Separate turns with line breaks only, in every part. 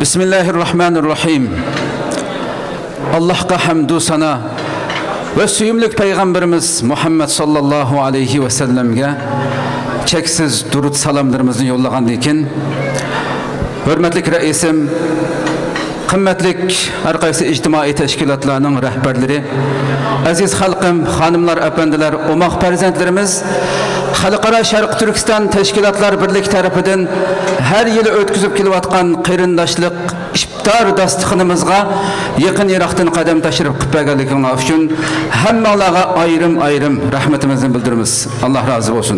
Bismillahirrahmanirrahim. Allah'a hamdü sana ve süyümlük Peygamberimiz Muhammed sallallahu aleyhi ve sellem'ge çeksiz durut salamlarımızı yollagan dikin. Hürmetlik reisim, kıymetlik her kaysi ictimai teşkilatlarının rehberleri, aziz halkım, hanımlar, efendiler, umaq perzentlerimiz, Halkara Şarkı Türkistan Teşkilatlar Birlik tarafından her yıl ötküzüp kilovatkan kıyrindaşlık iftar dastıkınımızga yakın Irak'tan kadem taşırıp kıpbegelikine üçün hem Allah'a ayrım rahmetimizin bildirimiz. Allah razı olsun.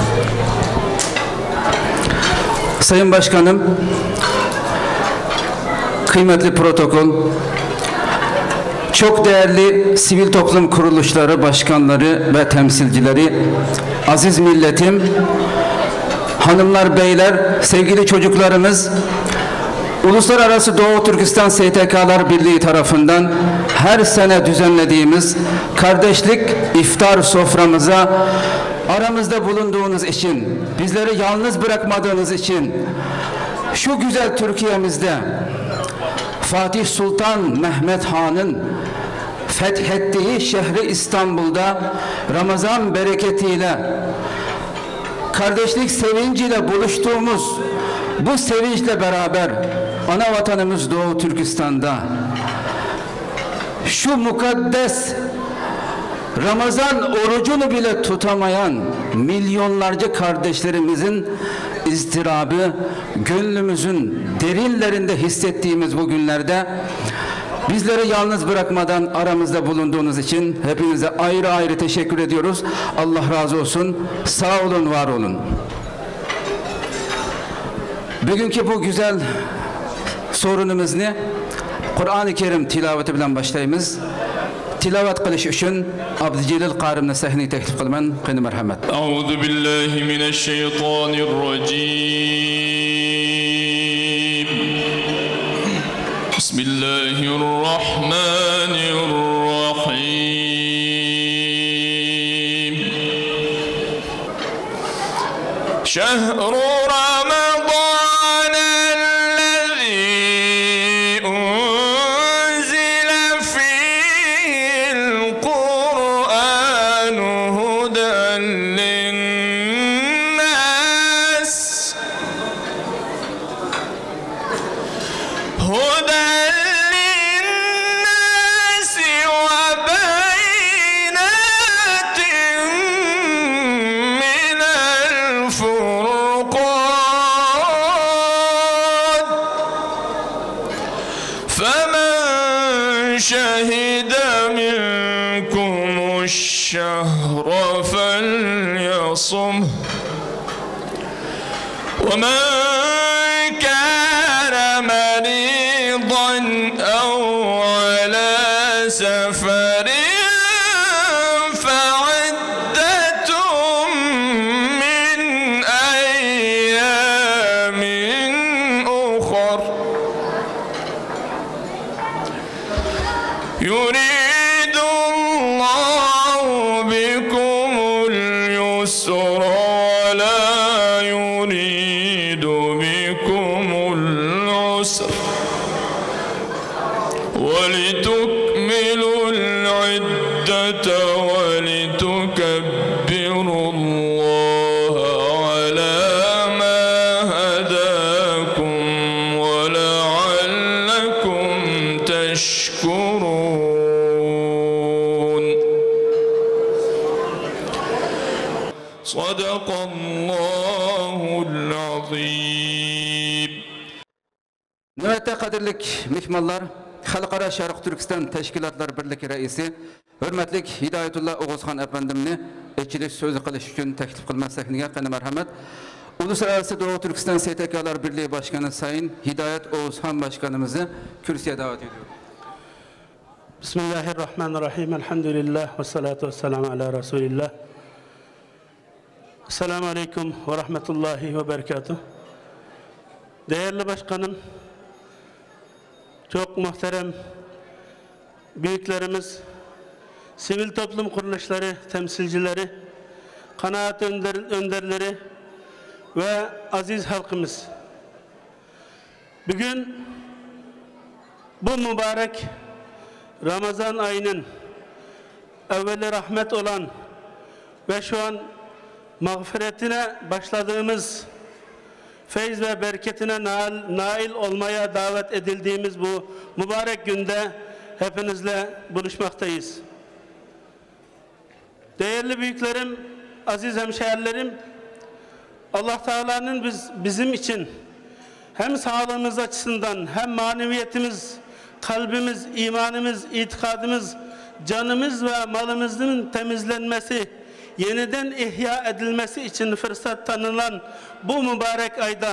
Sayın Başkanım, kıymetli protokol, çok değerli sivil toplum kuruluşları başkanları ve temsilcileri, aziz milletim, hanımlar, beyler, sevgili çocuklarımız, Uluslararası Doğu Türkistan STK'lar Birliği tarafından her sene düzenlediğimiz kardeşlik iftar soframıza aramızda bulunduğunuz için, bizleri yalnız bırakmadığınız için, şu güzel Türkiye'mizde Fatih Sultan Mehmet Han'ın fethettiği şehri İstanbul'da Ramazan bereketiyle, kardeşlik sevinciyle buluştuğumuz bu sevinçle beraber ana vatanımız Doğu Türkistan'da şu mukaddes Ramazan orucunu bile tutamayan milyonlarca kardeşlerimizin iztirabı gönlümüzün derinlerinde hissettiğimiz bu günlerde bizleri yalnız bırakmadan aramızda bulunduğunuz için hepinize ayrı ayrı teşekkür ediyoruz. Allah razı olsun. Sağ olun, var olun. Bugünkü bu güzel sorunumuz ne? Kur'an-ı Kerim tilaveti bilen başlayımız. Tilavet kılış üçün Abdülcelil Qarim'le sahneyi teklif kılman. Qini merhamet.
Euzu billahi mineşşeytanirracim. Bismillahirrahmanirrahim. Şehru شهد منكم الشهر فليصمه ومن كان مريضا أو على سفر فعدة من أيام أخر يريد الله بكم اليسر ولا يريد بكم العسر ولتكملوا العدة ولتكبروا الله على ما هداكم ولعلكم تشكرون صدق الله العظيم.
Növbette kadirlik mihmallar, Halkara Şarkı Türkistan Teşkilatlar Birlik Reisi, hürmetlik Hidayetullah Oğuzhan Efendimni etçilik sözü kılış için teklif kılma sahniye qini merhamet. Uluslararası Doğu Türkistan STK'lar Birliği Başkanı Sayın Hidayet Oğuzhan Başkanımızı kürsüye davet ediyorum.
Bismillahirrahmanirrahim. Elhamdülillah ve salatu ve selamu ala Resulillah. Esselamu Aleyküm ve Rahmetullahi ve Berekatuh. Değerli Başkanım, çok muhterem büyüklerimiz, sivil toplum kuruluşları temsilcileri, kanaat önderleri ve aziz halkımız. Bugün bu mübarek Ramazan ayının evveli rahmet olan ve şu an mağfiretine başladığımız, feyz ve bereketine nail olmaya davet edildiğimiz bu mübarek günde hepinizle buluşmaktayız. Değerli büyüklerim, aziz hemşehrilerim, Allah Teala'nın bizim için hem sağlığımız açısından hem maneviyetimiz, kalbimiz, imanımız, itikadımız, canımız ve malımızın temizlenmesi, yeniden ihya edilmesi için fırsat tanınan bu mübarek ayda,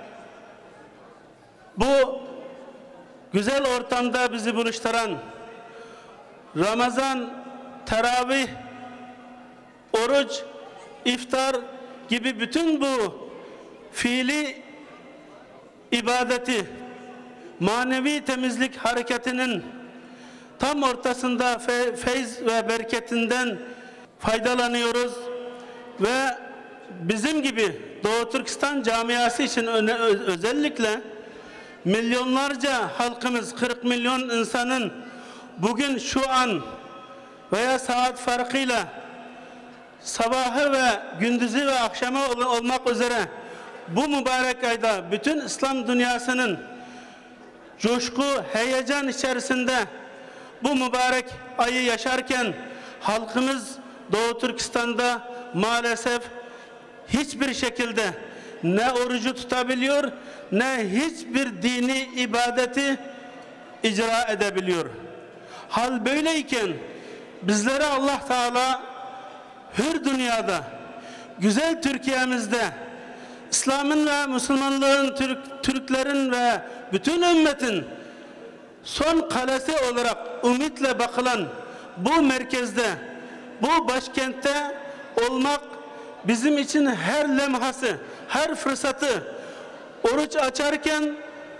bu güzel ortamda bizi buluşturan Ramazan, teravih, oruç, iftar gibi bütün bu fiili ibadeti, manevi temizlik hareketinin tam ortasında feyz ve bereketinden faydalanıyoruz ve bizim gibi Doğu Türkistan camiası için özellikle milyonlarca halkımız, 40 milyon insanın bugün şu an veya saat farkıyla sabahı ve gündüzü ve akşamı olmak üzere bu mübarek ayda bütün İslam dünyasının coşku, heyecan içerisinde bu mübarek ayı yaşarken halkımız Doğu Türkistan'da maalesef hiçbir şekilde ne orucu tutabiliyor ne hiçbir dini ibadeti icra edebiliyor. Hal böyleyken bizlere Allah Teala hür dünyada, güzel Türkiye'mizde İslam'ın ve Müslümanlığın, Türklerin ve bütün ümmetin son kalesi olarak ümitle bakılan bu merkezde, bu başkentte olmak bizim için her lemhası, her fırsatı oruç açarken,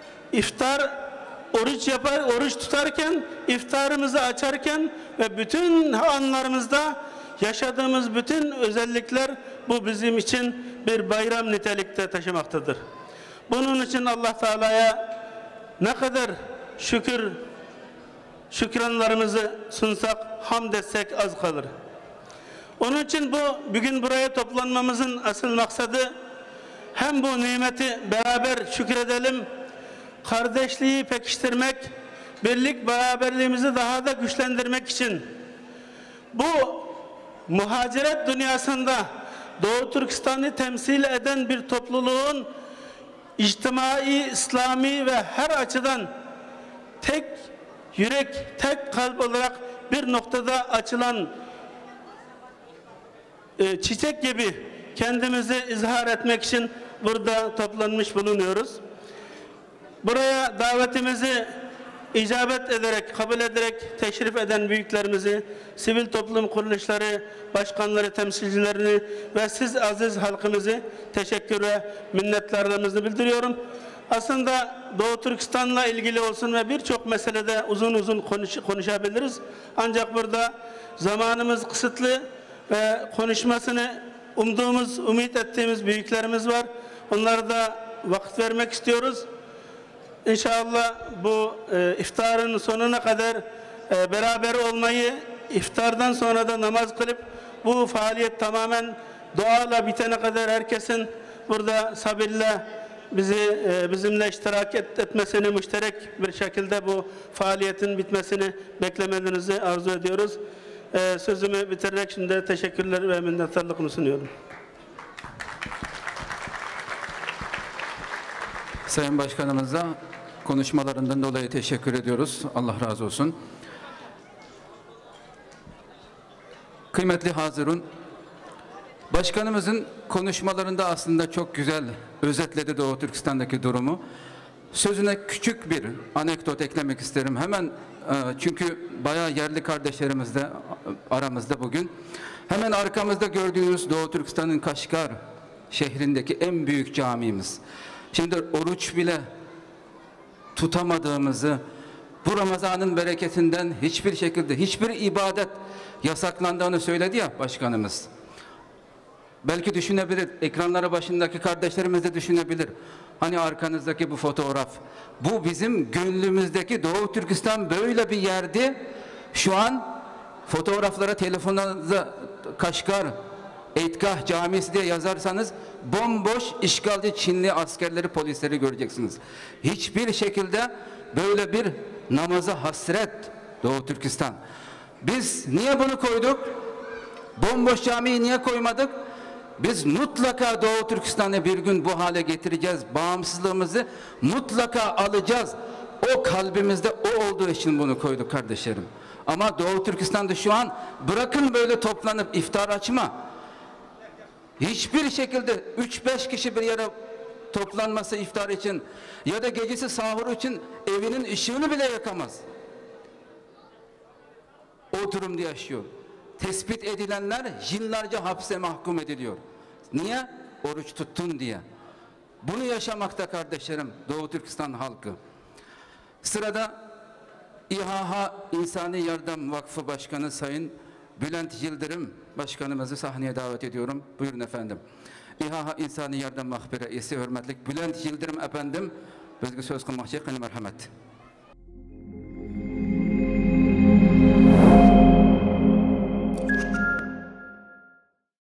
oruç tutarken, iftarımızı açarken ve bütün anlarımızda yaşadığımız bütün özellikler bu bizim için bir bayram nitelikte taşımaktadır. Bunun için Allah Teala'ya ne kadar şükranlarımızı sunsak, hamd etsek az kalır. Onun için bugün buraya toplanmamızın asıl maksadı hem bu nimeti beraber şükredelim, kardeşliği pekiştirmek, birlik beraberliğimizi daha da güçlendirmek için bu muhaciret dünyasında Doğu Türkistan'ı temsil eden bir topluluğun içtimai, İslami ve her açıdan tek yürek, tek kalp olarak bir noktada açılan çiçek gibi kendimizi izhar etmek için burada toplanmış bulunuyoruz. Buraya davetimizi icabet ederek, kabul ederek teşrif eden büyüklerimizi, sivil toplum kuruluşları, başkanları, temsilcilerini ve siz aziz halkımızı teşekkür ve minnetlerimizi bildiriyorum. Aslında Doğu Türkistan'la ilgili olsun ve birçok meselede uzun uzun konuşabiliriz. Ancak burada zamanımız kısıtlı ve konuşmasını ümit ettiğimiz büyüklerimiz var. Onlara da vakit vermek istiyoruz. İnşallah bu iftarın sonuna kadar beraber olmayı, iftardan sonra da namaz kılıp bu faaliyet tamamen duayla bitene kadar herkesin burada sabırla bizimle iştirak etmesini, müşterek bir şekilde bu faaliyetin bitmesini beklemenizi arzu ediyoruz. Sözümü bitirerek şimdi teşekkürler ve minnettarlıkımı sunuyorum.
Sayın Başkanımıza konuşmalarından dolayı teşekkür ediyoruz. Allah razı olsun. Kıymetli hazirun, Başkanımızın konuşmalarında aslında çok güzel özetledi Doğu Türkistan'daki durumu. Sözüne küçük bir anekdot eklemek isterim. Hemen çünkü bayağı yerli kardeşlerimiz de aramızda bugün. Hemen arkamızda gördüğünüz Doğu Türkistan'ın Kaşgar şehrindeki en büyük camimiz. Şimdi oruç bile tutamadığımızı, bu Ramazan'ın bereketinden hiçbir şekilde hiçbir ibadet yasaklandığını söyledi ya Başkanımız. Belki düşünebilir, ekranları başındaki kardeşlerimiz de düşünebilir. Hani arkanızdaki bu fotoğraf, bu bizim gönlümüzdeki Doğu Türkistan böyle bir yerdi. Şu an fotoğraflara telefonlarınıza Kaşgar, Eydgah Camisi diye yazarsanız bomboş işgalci Çinli askerleri, polisleri göreceksiniz. Hiçbir şekilde böyle bir namaza hasret Doğu Türkistan. Biz niye bunu koyduk? Bomboş camiyi niye koymadık? Biz mutlaka Doğu Türkistan'ı bir gün bu hale getireceğiz. Bağımsızlığımızı mutlaka alacağız. O kalbimizde o olduğu için bunu koyduk kardeşlerim. Ama Doğu Türkistan'da şu an bırakın böyle toplanıp iftar açma. Hiçbir şekilde 3-5 kişi bir yere toplanması iftar için ya da gecesi sahur için evinin ışığını bile yakamaz. O durumda yaşıyor. Tespit edilenler yıllarca hapse mahkum ediliyor. Niye? Oruç tuttun diye. Bunu yaşamakta kardeşlerim Doğu Türkistan halkı. Sırada İHA İnsani Yardım Vakfı Başkanı Sayın Bülent Yıldırım Başkanımızı sahneye davet ediyorum. Buyurun efendim. İHA İnsani Yardım Vakfı Reisi hürmetlik Bülent Yıldırım efendim bizge söz kılmakçı, merhamet.